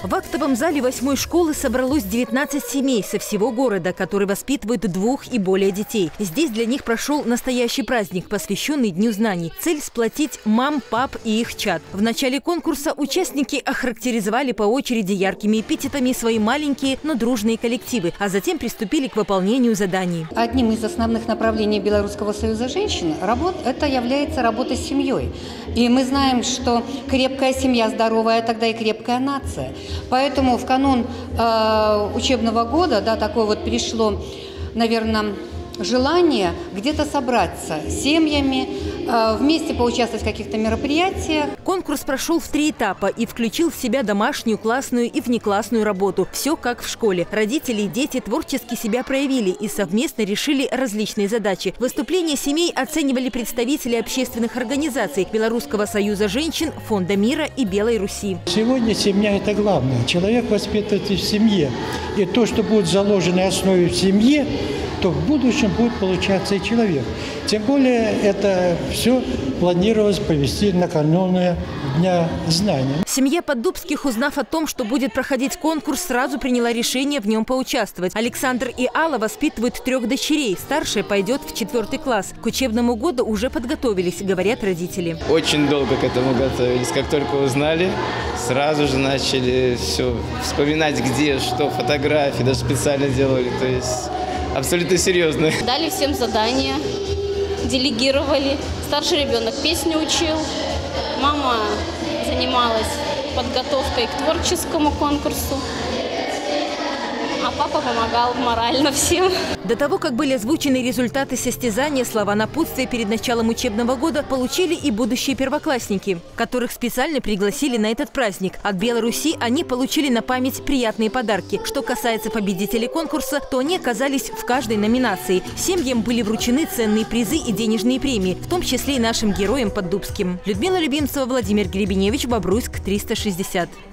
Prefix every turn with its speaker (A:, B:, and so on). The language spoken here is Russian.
A: В актовом зале 8-й школы собралось 19 семей со всего города, которые воспитывают 2 и более детей. Здесь для них прошел настоящий праздник, посвященный Дню знаний. Цель – сплотить мам, пап и их чад. В начале конкурса участники охарактеризовали по очереди яркими эпитетами свои маленькие, но дружные коллективы, а затем приступили к выполнению заданий.
B: Одним из основных направлений Белорусского союза женщин это является работа с семьей. И мы знаем, что крепкая семья здоровая, тогда и крепкая нация. Поэтому в канун учебного года, такое вот пришло, наверное, желание где-то собраться с семьями, вместе поучаствовать в каких-то мероприятиях.
A: Конкурс прошел в 3 этапа и включил в себя домашнюю, классную и внеклассную работу. Все как в школе. Родители и дети творчески себя проявили и совместно решили различные задачи. Выступления семей оценивали представители общественных организаций Белорусского союза женщин, Фонда мира и Белой Руси.
C: Сегодня семья – это главное. Человек воспитывается в семье. И то, что будет заложено основой в семье, то в будущем будет получаться и человек. Тем более это все планировалось провести накануне Дня знаний.
A: Семья Поддубских, узнав о том, что будет проходить конкурс, сразу приняла решение в нем поучаствовать. Александр и Алла воспитывают 3 дочерей. Старшая пойдет в 4 класс. К учебному году уже подготовились, говорят родители.
D: Очень долго к этому готовились. Как только узнали, сразу же начали все вспоминать, где, что, фотографии, даже специально делали. То есть абсолютно серьезно.
E: Дали всем задания, делегировали. Старший ребенок песню учил, мама занималась подготовкой к творческому конкурсу, а папа помогал морально всем.
A: До того, как были озвучены результаты состязания, слова напутствия перед началом учебного года получили и будущие первоклассники, которых специально пригласили на этот праздник. От Беларуси они получили на память приятные подарки. Что касается победителей конкурса, то они оказались в каждой номинации. Семьям были вручены ценные призы и денежные премии, в том числе и нашим героям поддубским. Людмила Любимцева, Владимир Гребеневич, Бобруйск, 360.